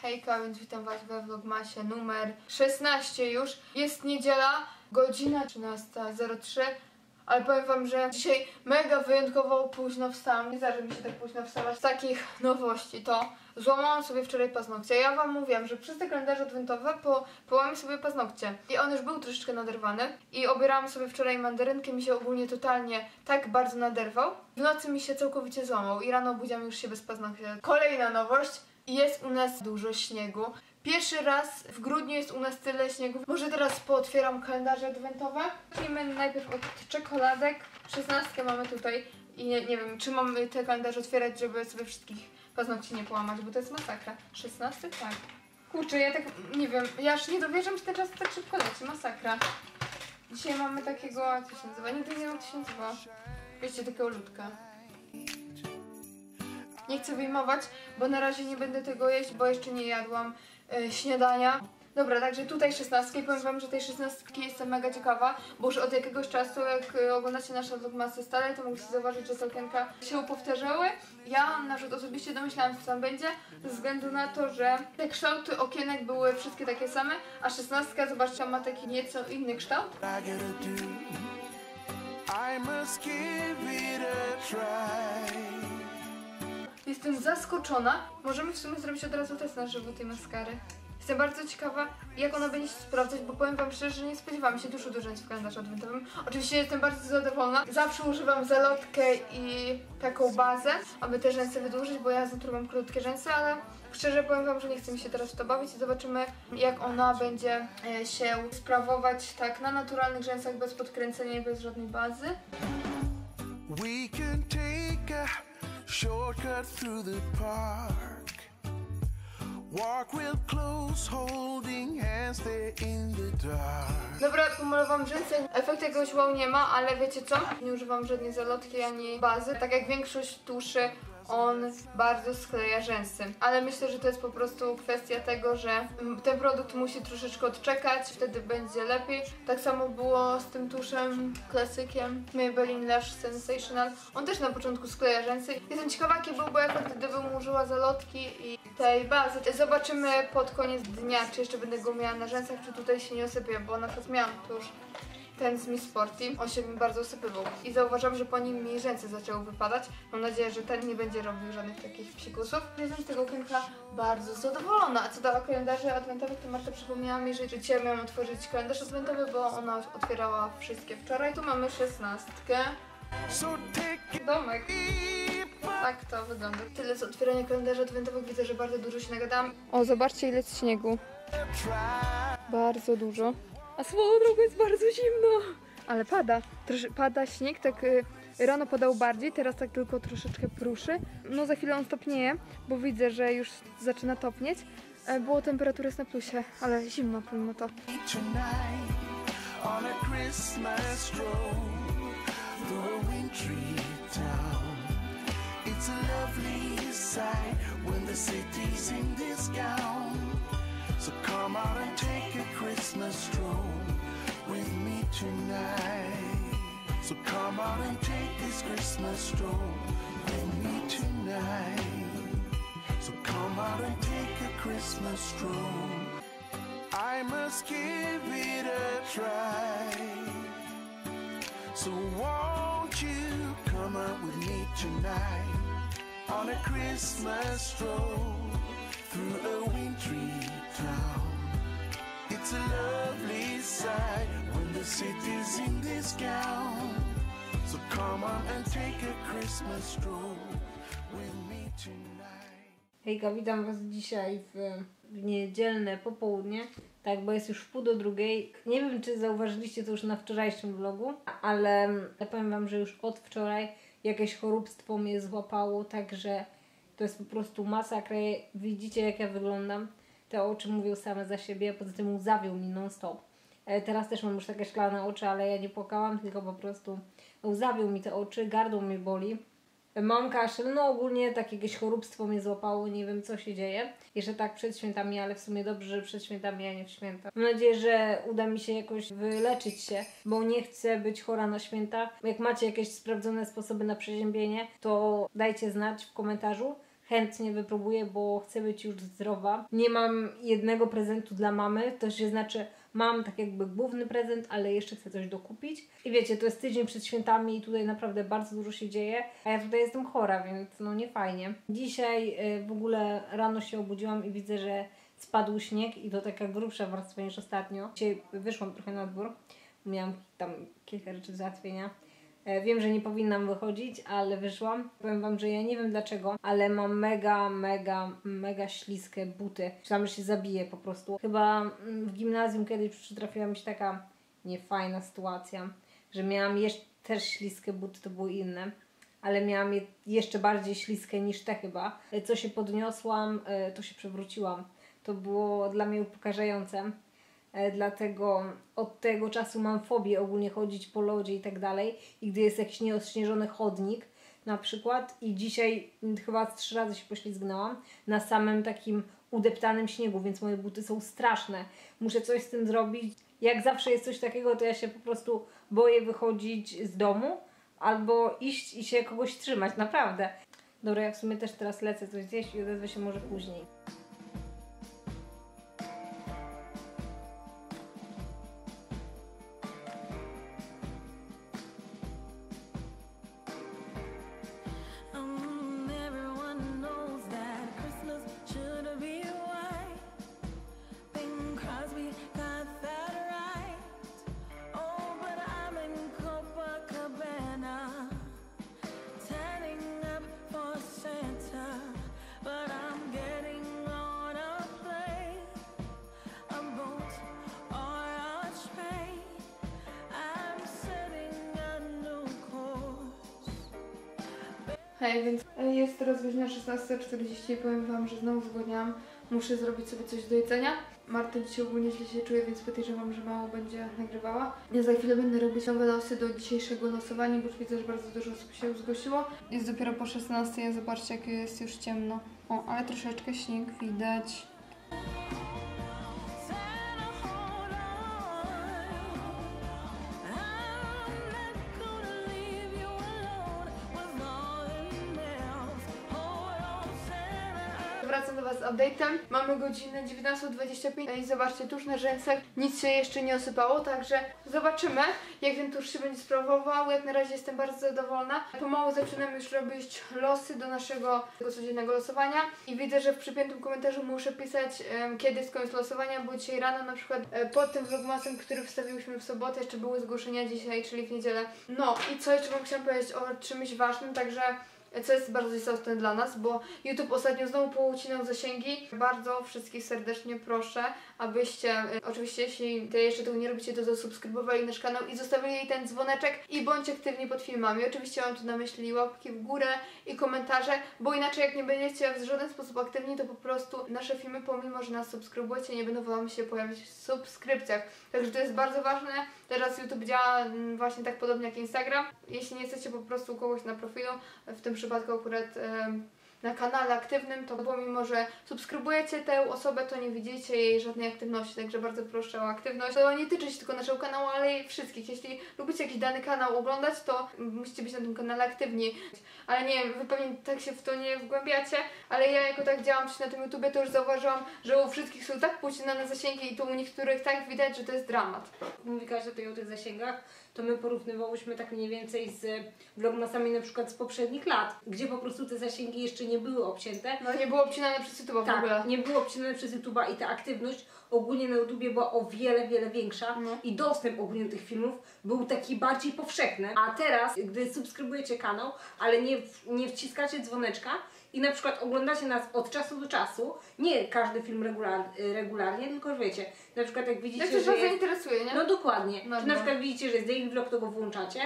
Hejka, więc witam Was we vlogmasie numer 16 już. Jest niedziela, godzina 13:03, ale powiem Wam, że dzisiaj mega wyjątkowo późno wstałam. Nie zdarza mi się tak późno wstawać. Z takich nowości to złamałam sobie wczoraj paznokcie. Ja Wam mówiłam, że przez te kalendarze adwentowe połamię sobie paznokcie. I on już był troszeczkę naderwany. I obierałam sobie wczoraj mandarynkę, mi się ogólnie totalnie tak bardzo naderwał. W nocy mi się całkowicie złamał i rano obudziłam już się bez paznokcia. Kolejna nowość. Jest u nas dużo śniegu. Pierwszy raz w grudniu jest u nas tyle śniegu. Może teraz pootwieram kalendarze adwentowe. Zacznijmy najpierw od czekoladek. 16 mamy tutaj i nie wiem, czy mam te kalendarze otwierać, żeby sobie wszystkich paznokci nie połamać, bo to jest masakra. 16? Tak. Kurczę, ja tak nie wiem, ja aż nie dowierzam, że ten czas tak szybko leci. Masakra. Dzisiaj mamy takiego, co się nazywa? Nigdy nie wiem, jak to się nazywa. Wiecie, takiego ludka. Nie chcę wyjmować, bo na razie nie będę tego jeść, bo jeszcze nie jadłam śniadania. Dobra, także tutaj 16. Powiem Wam, że tej 16 jestem mega ciekawa, bo już od jakiegoś czasu, jak oglądacie nasze vlogmasy stale, to mogliście zauważyć, że te okienka się powtarzały. Ja na przykład osobiście domyślałam, co tam będzie, ze względu na to, że te kształty okienek były wszystkie takie same, a 16, zobaczcie, ma taki nieco inny kształt. Jestem zaskoczona. Możemy w sumie zrobić od razu test na żywo tej maskary. Jestem bardzo ciekawa, jak ona będzie się sprawdzać, bo powiem Wam szczerze, że nie spodziewałam się dużo rzęs w kalendarzu adwentowym. Oczywiście jestem bardzo zadowolona. Zawsze używam zalotkę i taką bazę, aby te rzęsy wydłużyć, bo ja z natury mam krótkie rzęsy, ale szczerze powiem Wam, że nie chce mi się teraz w to bawić i zobaczymy, jak ona będzie się sprawować tak na naturalnych rzęsach, bez podkręcenia i bez żadnej bazy. We can take a shortcut through the park. Walk real close, holding hands there in the dark. Dobra, pomalowałam rzęsy. Efektu jakiegoś wow nie ma, ale wiecie co? Nie używam żadnej zalotki ani bazy. Tak jak większość tuszy, on bardzo skleja rzęsy. Ale myślę, że to jest po prostu kwestia tego, że ten produkt musi troszeczkę odczekać, wtedy będzie lepiej. Tak samo było z tym tuszem klasykiem Maybelline Lash Sensational. On też na początku skleja rzęsy. Jestem ciekawa, jaki byłby efekt, gdybym użyła zalotki i tej bazy. Zobaczymy pod koniec dnia, czy jeszcze będę go miała na rzęsach, czy tutaj się nie osypie, bo na przykład miałam tuż ten z Miss Sporty, on się mi bardzo osypywał i zauważam, że po nim mi rzęsy zaczęły wypadać. Mam nadzieję, że ten nie będzie robił żadnych takich psikusów. Jestem z tego okienka bardzo zadowolona. A co do kalendarzy adwentowych, to Marta przypomniała mi, że dzisiaj miałam otworzyć kalendarz adwentowy, bo ona otwierała wszystkie wczoraj. Tu mamy 16. Domek. Tak to wygląda. Tyle z otwierania kalendarzy adwentowych. Widzę, że bardzo dużo się nagadałam. O, zobaczcie, ile jest śniegu. Bardzo dużo. A swoją drogą jest bardzo zimno. Ale pada. Pada śnieg, tak rano padał bardziej, teraz tak tylko troszeczkę pruszy. No za chwilę on stopnieje, bo widzę, że już zaczyna topnieć. Było temperatura jest na plusie, ale zimno pomimo to. So come out and take a Christmas stroll with me tonight. So come out and take this Christmas stroll with me tonight. So come out and take a Christmas stroll. I must give it a try. So won't you come out with me tonight on a Christmas stroll through a wintry town. It's a lovely sight when the city's in this gown. So come on and take a Christmas stroll with me tonight. Hejka, witam Was dzisiaj w niedzielne popołudnie. Tak, bo jest już 1:30. Nie wiem, czy zauważyliście to już na wczorajszym vlogu, ale ja powiem Wam, że już od wczoraj jakieś choróbstwo mnie złapało, także to jest po prostu masakra. Widzicie, jak ja wyglądam. Te oczy mówią same za siebie, poza tym łzawią mi non stop. Teraz też mam już takie szklane oczy, ale ja nie płakałam, tylko po prostu łzawią mi te oczy, gardło mnie boli. Mam kaszel, no ogólnie takie jakieś choróbstwo mnie złapało, nie wiem co się dzieje. Jeszcze tak przed świętami, ale w sumie dobrze, że przed świętami, a nie w święta. Mam nadzieję, że uda mi się jakoś wyleczyć się, bo nie chcę być chora na święta. Jak macie jakieś sprawdzone sposoby na przeziębienie, to dajcie znać w komentarzu. chętnie wypróbuję, bo chcę być już zdrowa. Nie mam jednego prezentu dla mamy, to się znaczy mam tak jakby główny prezent, ale jeszcze chcę coś dokupić. I wiecie, to jest tydzień przed świętami i tutaj naprawdę bardzo dużo się dzieje, a ja tutaj jestem chora, więc no nie fajnie. Dzisiaj w ogóle rano się obudziłam i widzę, że spadł śnieg i to taka grubsza warstwa niż ostatnio. Dzisiaj wyszłam trochę na dwór, miałam tam kilka rzeczy do załatwienia. Wiem, że nie powinnam wychodzić, ale wyszłam. Powiem wam, że ja nie wiem dlaczego, ale mam mega śliskie buty. Myślałam, że się zabiję po prostu. Chyba w gimnazjum kiedyś przytrafiła mi się taka niefajna sytuacja, że miałam też śliskie buty, to były inne, ale miałam je jeszcze bardziej śliskie niż te chyba. Co się podniosłam, to się przewróciłam. To było dla mnie upokarzające. Dlatego od tego czasu mam fobię ogólnie chodzić po lodzie i tak dalej. I gdy jest jakiś nieośnieżony chodnik na przykład i dzisiaj chyba 3 razy się poślizgnęłam na samym takim udeptanym śniegu, więc moje buty są straszne. Muszę coś z tym zrobić. Jak zawsze jest coś takiego, to ja się po prostu boję wychodzić z domu albo iść i się kogoś trzymać, naprawdę. Dobra, ja w sumie też teraz lecę coś zjeść i odezwę się może później. Hej, więc jest teraz godzina 16:40 i powiem wam, że znowu zgłodniałam. Muszę zrobić sobie coś do jedzenia. Marta dzisiaj ogólnie źle się czuje, więc podejrzewam, że mało będzie nagrywała. Ja za chwilę będę robić nowe losy do dzisiejszego losowania, bo już widzę, że bardzo dużo osób się zgłosiło. Jest dopiero po 16:00, zobaczcie jak jest już ciemno. O, ale troszeczkę śnieg widać. Wracam do was z update'em. Mamy godzinę 19:25 i zobaczcie, tusz na rzęsach nic się jeszcze nie osypało, także zobaczymy, jak ten tusz się będzie sprawował. Jak na razie jestem bardzo zadowolona. Pomału zaczynam już robić losy do naszego codziennego losowania i widzę, że w przypiętym komentarzu muszę pisać, kiedy jest koniec losowania, bo dzisiaj rano na przykład pod tym vlogmasem, który wstawiłyśmy w sobotę, jeszcze były zgłoszenia dzisiaj, czyli w niedzielę. No i co jeszcze wam chciałam powiedzieć o czymś ważnym, także co jest bardzo istotne dla nas, bo YouTube ostatnio znowu poucinał zasięgi. Bardzo wszystkich serdecznie proszę, abyście, oczywiście jeśli jeszcze tego nie robicie, to zasubskrybowali nasz kanał i zostawili ten dzwoneczek i bądźcie aktywni pod filmami. Oczywiście mam tu na myśli łapki w górę i komentarze, bo inaczej jak nie będziecie w żaden sposób aktywni, to po prostu nasze filmy, pomimo że nas subskrybujecie, nie będą wam się pojawiać w subskrypcjach. Także to jest bardzo ważne. Teraz YouTube działa właśnie tak podobnie jak Instagram. Jeśli nie jesteście po prostu u kogoś na profilu, w tym przypadku akurat na kanale aktywnym, to pomimo, że subskrybujecie tę osobę, to nie widzicie jej żadnej aktywności, także bardzo proszę o aktywność. To nie tyczy się tylko naszego kanału, ale i wszystkich. Jeśli lubicie jakiś dany kanał oglądać, to musicie być na tym kanale aktywni. Ale nie wiem, wy pewnie tak się w to nie wgłębiacie, ale ja jako tak działam na tym YouTubie, to już zauważyłam, że u wszystkich są tak poucinane zasięgi i to u niektórych tak widać, że to jest dramat. Mówi Kasia tutaj o tych zasięgach, to my porównywałyśmy tak mniej więcej z vlogmasami na przykład z poprzednich lat, gdzie po prostu te zasięgi jeszcze nie były obcięte. No nie było obcinane przez YouTube'a w ogóle. Tak, nie było obcinane przez YouTube'a i ta aktywność ogólnie na YouTubie była o wiele większa i dostęp ogólnie do tych filmów był taki bardziej powszechny. A teraz, gdy subskrybujecie kanał, ale nie wciskacie dzwoneczka i na przykład oglądacie nas od czasu do czasu, nie każdy film regularnie, tylko wiecie, na przykład jak widzicie, Jak coś że was jest... zainteresuje, nie? No dokładnie. No, Czy na przykład widzicie, że jest daily vlog, to go włączacie,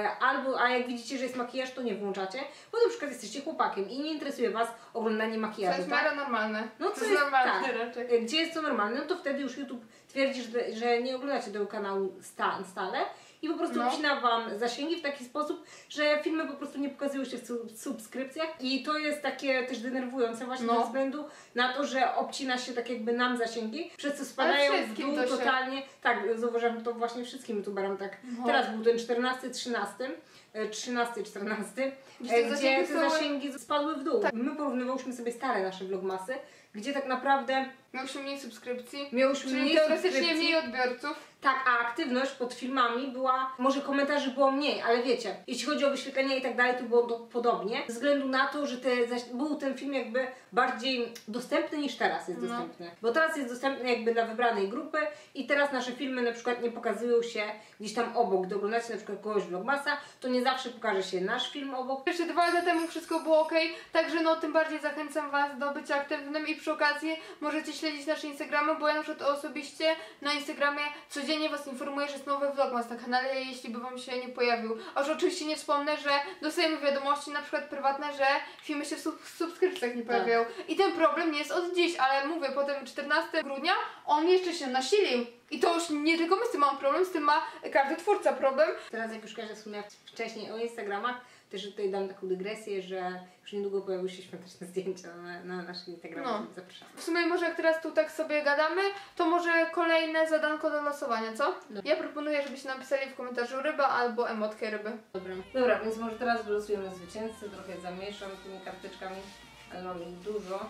a jak widzicie, że jest makijaż, to nie włączacie, bo na przykład jesteście chłopakiem i nie interesuje was oglądanie To makijażu. jest tak? mega normalne. No to jest normalne tak. raczej. Gdzie jest to normalne, no to wtedy już YouTube twierdzi, że nie oglądacie tego kanału stale i po prostu No. obcina Wam zasięgi w taki sposób, że filmy po prostu nie pokazują się w subskrypcjach i to jest takie też denerwujące właśnie No. ze względu na to, że obcina się tak jakby nam zasięgi, przez co spadają w wszystkim dół to się- totalnie. Tak, zauważyłam to właśnie wszystkim youtuberom tak. No. Teraz był ten 14, 14, Gdzie te gdzie zasięgi te są- zasięgi spadły w dół. Tak. My porównywałyśmy sobie stare nasze vlogmasy, gdzie tak naprawdę Miałyśmy mniej subskrypcji, miałyśmy czyli mniej teoretycznie subskrypcji. mniej odbiorców. Tak, a aktywność pod filmami była, może komentarzy było mniej, ale wiecie, jeśli chodzi o wyświetlenia i tak dalej, to było podobnie, ze względu na to, że był ten film jakby bardziej dostępny niż teraz jest No. dostępny. Bo teraz jest dostępny jakby dla wybranej grupy i teraz nasze filmy na przykład nie pokazują się gdzieś tam obok. Gdy oglądacie na przykład kogoś vlogmasa, to nie zawsze pokaże się nasz film obok. Jeszcze 2 lata temu wszystko było ok, także no tym bardziej zachęcam Was do bycia aktywnym i przy okazji możecie śledzić nasze Instagramy, bo ja na przykład osobiście na Instagramie codziennie Was informuję, że jest nowy vlogmas na kanale, jeśli by Wam się nie pojawił. A już oczywiście nie wspomnę, że dostajemy wiadomości na przykład prywatne, że filmy się w subskrypcjach nie pojawiają. I ten problem nie jest od dziś, ale mówię, potem 14 grudnia on jeszcze się nasilił. I to już nie tylko my z tym mamy problem, z tym ma każdy twórca problem. Teraz jak już Kasia wspomniała wcześniej o Instagramach, też tutaj dam taką dygresję, że już niedługo pojawią się świąteczne zdjęcia na naszym Instagramie, No. więc zapraszamy. W sumie może jak teraz tu tak sobie gadamy, to może kolejne zadanko do losowania, co? No. Ja proponuję, żebyście napisali w komentarzu ryba albo emotkę ryby. Dobra, więc może teraz wylosujemy zwycięzcę, trochę zamieszam tymi karteczkami, ale mam ich dużo.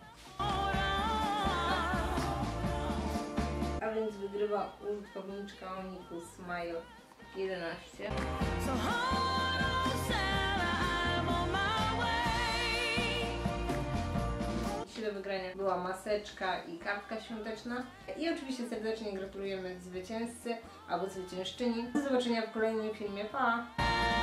A więc wygrywa użytkowniczka Oniku Smile 11. So hold on, Sarah, I'm on my way. Dzisiaj do wygrania była maseczka i kartka świąteczna. I oczywiście serdecznie gratulujemy zwycięzcy albo zwyciężczyni. Do zobaczenia w kolejnym filmie. Pa!